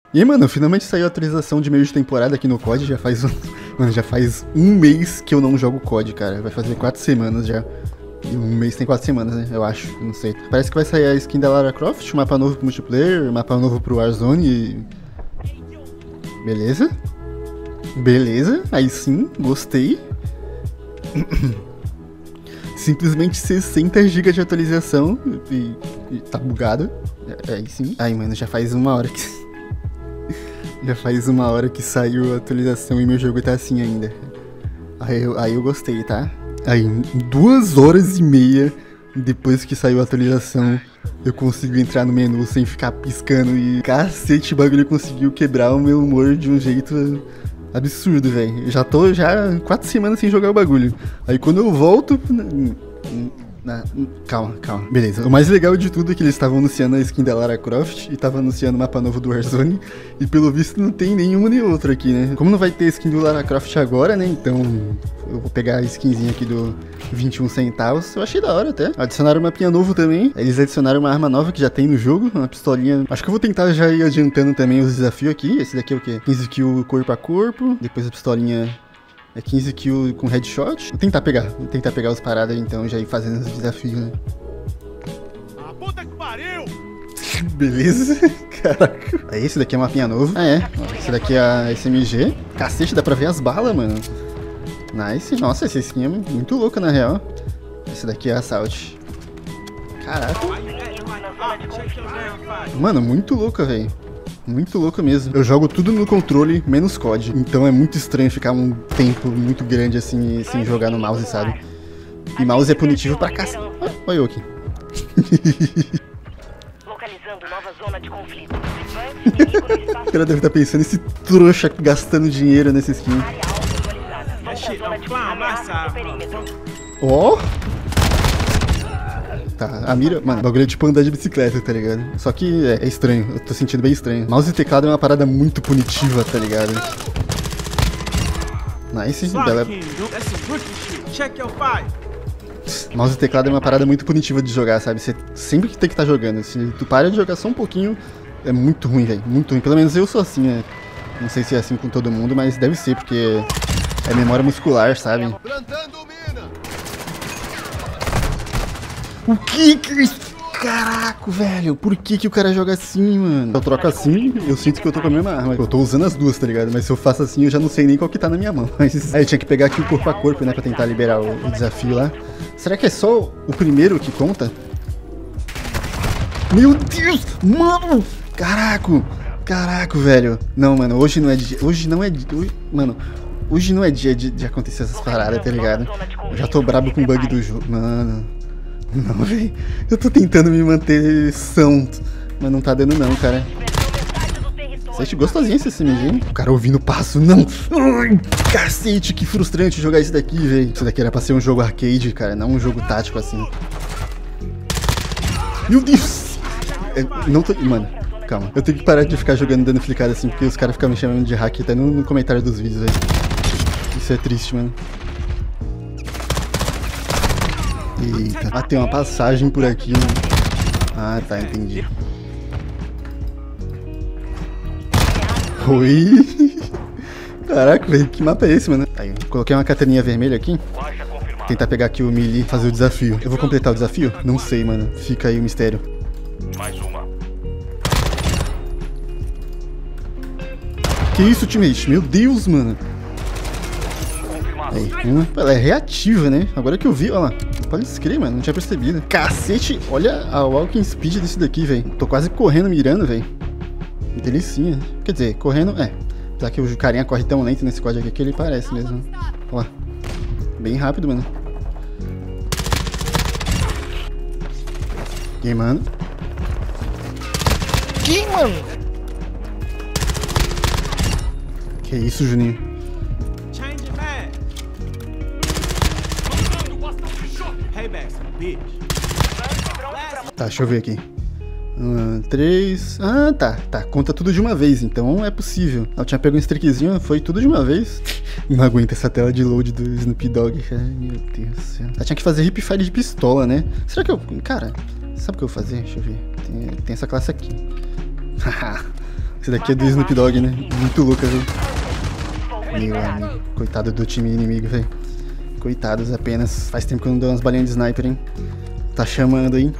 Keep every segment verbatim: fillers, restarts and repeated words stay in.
E aí, mano, finalmente saiu a atualização de meio de temporada aqui no C O D. Já faz um, mano, já faz um mês que eu não jogo C O D, cara. Vai fazer quatro semanas já. E um mês tem quatro semanas, né? Eu acho, não sei. Parece que vai sair a skin da Lara Croft, um mapa novo pro multiplayer, um mapa novo pro Warzone e... Beleza. Beleza, aí sim, gostei. Simplesmente sessenta gigas de atualização e, e tá bugado. Aí sim. Aí, mano, já faz uma hora que... já faz uma hora que saiu a atualização e meu jogo tá assim ainda. Aí eu, aí eu gostei, tá? Aí, duas horas e meia depois que saiu a atualização, eu consigo entrar no menu sem ficar piscando e... Cacete, o bagulho conseguiu quebrar o meu humor de um jeito... absurdo, velho. Eu já tô já quatro semanas sem jogar o bagulho. Aí quando eu volto... Na, na, calma, calma. Beleza. O mais legal de tudo é que eles estavam anunciando a skin da Lara Croft e estavam anunciando o mapa novo do Warzone. E pelo visto não tem nenhuma nem outra aqui, né? Como não vai ter skin do Lara Croft agora, né? Então eu vou pegar a skinzinha aqui do vinte e um centavos. Eu achei da hora até. Adicionaram um mapinha novo também. Eles adicionaram uma arma nova que já tem no jogo. Uma pistolinha. Acho que eu vou tentar já ir adiantando também os desafios aqui. Esse daqui é o quê? quinze kills corpo a corpo. Depois a pistolinha é quinze kills com headshot. Vou tentar pegar. Vou tentar pegar os paradas então, já ir fazendo os desafios, né? A puta que pariu! Beleza. Caraca. Aí, esse daqui é um mapinha novo. Ah, é. Esse daqui é a S M G. Cacete, dá pra ver as balas, mano. Nice. Nossa, essa skin é muito louca, na real. Esse daqui é a Assault. Caraca. Mano, muito louca, velho. Muito louca mesmo. Eu jogo tudo no controle, menos C O D. Então é muito estranho ficar um tempo muito grande assim, sem jogar no mouse, sabe? E mouse é punitivo pra cacete. Ah, olha eu aqui. Localizando nova zona de conflito. O cara deve estar pensando, esse trouxa gastando dinheiro nessa skin. Ó! Oh. Tá, a mira... Mano, o bagulho é tipo andar de bicicleta, tá ligado? Só que é, é estranho, eu tô sentindo bem estranho. Mouse e teclado é uma parada muito punitiva, tá ligado? Nice, bela... Mouse e teclado é uma parada muito punitiva de jogar, sabe? Você sempre que tem que estar tá jogando. Se tu para de jogar só um pouquinho, é muito ruim, velho. Muito ruim. Pelo menos eu sou assim, né? Não sei se é assim com todo mundo, mas deve ser, porque é memória muscular, sabe? O que que é isso? Caraca, velho. Por que que o cara joga assim, mano? Eu troco assim, eu sinto que eu tô com a mesma arma. Eu tô usando as duas, tá ligado? Mas se eu faço assim, eu já não sei nem qual que tá na minha mão. Mas aí eu tinha que pegar aqui o corpo a corpo, né? Pra tentar liberar o, o desafio lá. Será que é só o primeiro que conta? Meu Deus! Mano! Caraca! Caraca, velho. Não, mano, hoje não é dia... Hoje não é dia... Hoje... Mano... Hoje não é dia de, de acontecer essas paradas, tá ligado? Eu já tô brabo com o bug do jogo. Mano... Não, velho. Eu tô tentando me manter são, mas não tá dando não, cara. Sente gostosinho esse S M G, hein? O cara ouvindo passo, não. Ai, cacete, que frustrante jogar isso daqui, velho. Isso daqui era pra ser um jogo arcade, cara, não um jogo tático assim. Meu Deus! É, não tô... Mano, calma. Eu tenho que parar de ficar jogando dando flicada assim, porque os caras ficam me chamando de hack até no, no comentário dos vídeos, velho. Isso é triste, mano. Eita, ah, tem uma passagem por aqui, né? Ah, tá, entendi. Oi! Caraca, velho, que mapa é esse, mano? Aí, coloquei uma cateninha vermelha aqui. Tentar pegar aqui o melee e fazer o desafio. Eu vou completar o desafio? Não sei, mano. Fica aí o mistério. Mais uma. Que isso, teammate? Meu Deus, mano. Aí, uma. Ela é reativa, né? Agora que eu vi, olha lá. Pode escrever, mano. Não tinha percebido. Cacete, olha a walking speed desse daqui, velho. Tô quase correndo, mirando, velho. Delicinha. Quer dizer, correndo, é. Apesar que o carinha corre tão lento nesse código aqui que ele parece mesmo. Ó. Bem rápido, mano. Queimando. Que, mano? Que isso, Juninho? Tá, deixa eu ver aqui. Um, três... Ah, tá, tá. Conta tudo de uma vez, então é possível. Eu tinha pego um streakzinho, foi tudo de uma vez. Não aguento essa tela de load do Snoop Dogg. Ai, meu Deus do céu. Eu tinha que fazer hipfire de pistola, né? Será que eu... Cara, sabe o que eu vou fazer? Deixa eu ver. Tem, tem essa classe aqui. Haha. Esse daqui é do Snoop Dogg, né? Muito louca, velho. Meu amigo. Coitado do time inimigo, velho. Coitados apenas. Faz tempo que eu não dou umas balinhas de sniper, hein? Tá chamando, hein?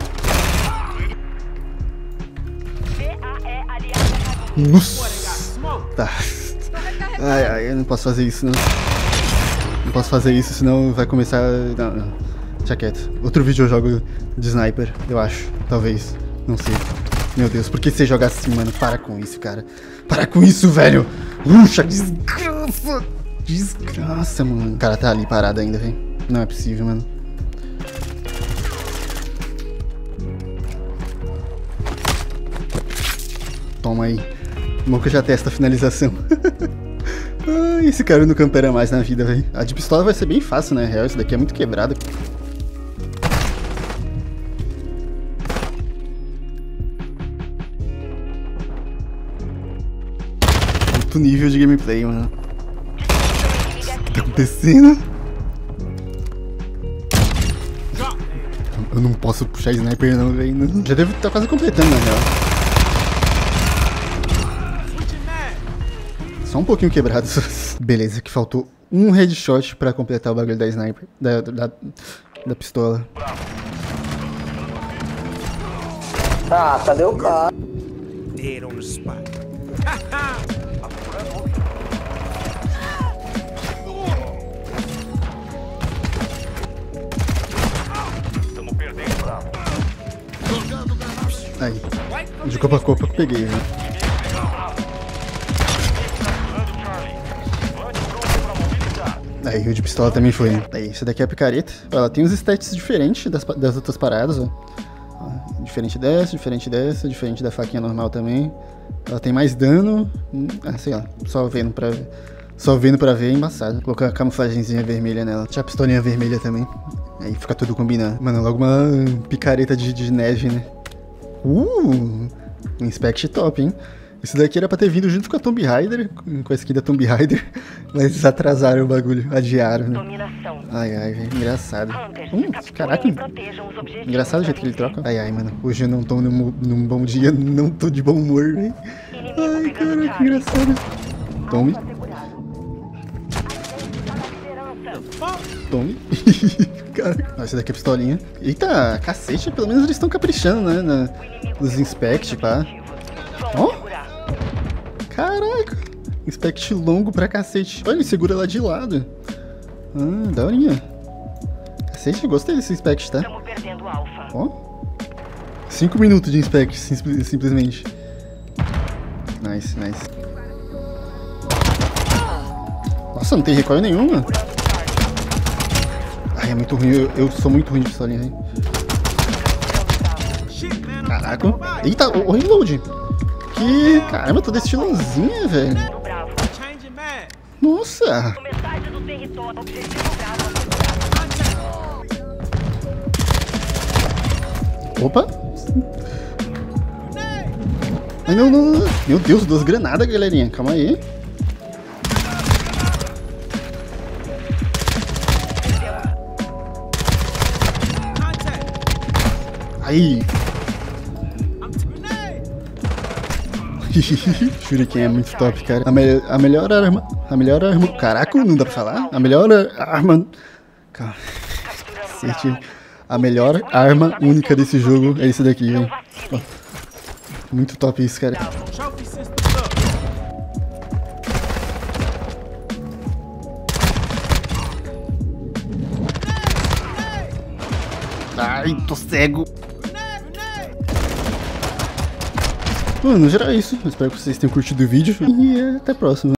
Nossa! Tá. Ai, ai, eu não posso fazer isso, não. Não posso fazer isso, senão vai começar... Não, não. Deixa quieto. Outro vídeo eu jogo de sniper, eu acho. Talvez. Não sei. Meu Deus, por que você joga assim, mano? Para com isso, cara. Para com isso, velho! Puxa, desgraça! Desgraça, mano. O cara tá ali parado ainda, velho. Não é possível, mano. Toma aí. Bom que eu já testo a finalização. Ai, esse cara não campera mais na vida, velho. A de pistola vai ser bem fácil, né? Real, isso daqui é muito quebrado. Outro nível de gameplay, mano. O que tá acontecendo? Eu não posso puxar sniper não, velho. Já devo estar quase completando, na real. Só um pouquinho quebrado. Beleza, que faltou um headshot pra completar o bagulho da sniper. Da, da, da pistola. Ah, cadê o cara? Dead on the spot. Estamos perdendo, bravo. Aí. De copa a copa que eu peguei, né? Aí, o de pistola também foi, né? Aí, esse daqui é a picareta. Ela tem uns stats diferentes das, das outras paradas, ó. Ó. Diferente dessa, diferente dessa, diferente da faquinha normal também. Ela tem mais dano. Ah, sei lá, só vendo pra ver. Só vendo pra ver é embaçado. Vou colocar a camuflagemzinha vermelha nela. Tinha a pistolinha vermelha também. Aí fica tudo combinado. Mano, logo uma picareta de, de neve, né? Uh! Um inspect top, hein? Esse daqui era pra ter vindo junto com a Tomb Raider, com a skin da Tomb Raider, mas eles atrasaram o bagulho, adiaram, né? Dominação. Ai, ai, velho, engraçado. Hunters, Hum, caraca, capturem e protejam os objetivos engraçado o jeito que ele inimigo. troca. Ai, ai, mano, hoje eu não tô num, num bom dia, não tô de bom humor, velho. Inimigo Ai, pegando cara, que Charlie. engraçado. Tome, tome. Cara, ó, esse daqui é pistolinha. Eita, cacete, pelo menos eles estão caprichando, né, na, nos inspect, pá. Ó. Caraca, inspect longo pra cacete. Olha, ele segura lá de lado. Ah, daorinha. Cacete, gostei desse inspect, tá? Estamos perdendo alfa. Ó. Cinco minutos de inspect, sim, simplesmente. Nice, nice. Nossa, não tem recoil nenhum, mano. Ai, é muito ruim. Eu, eu sou muito ruim de pistolinha, hein? Caraca. Eita, o, o reload. Que caramba, toda estilosinha, velho. Bravo. Nossa. Metade do território. Objetivo Bravo. Opa. Ai, não, não, não. Meu Deus, duas granadas, galerinha. Calma aí. Aí. Shuriken é muito top, cara. A, me a melhor arma. A melhor arma. Caraca, não dá pra falar? A melhor arma. Calma. Cacete. A melhor arma única desse jogo é esse daqui, velho. Muito top isso, cara. Ai, tô cego. Bom, no geral é isso. Eu espero que vocês tenham curtido o vídeo. E até a próxima.